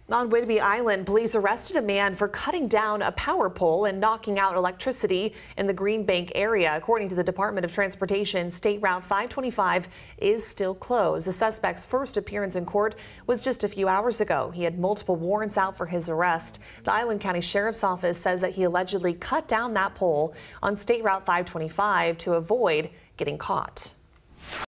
On Whidbey Island, police arrested a man for cutting down a power pole and knocking out electricity in the Green Bank area. According to the Department of Transportation, State Route 525 is still closed. The suspect's first appearance in court was just a few hours ago. He had multiple warrants out for his arrest. The Island County Sheriff's Office says that he allegedly cut down that pole on State Route 525 to avoid getting caught.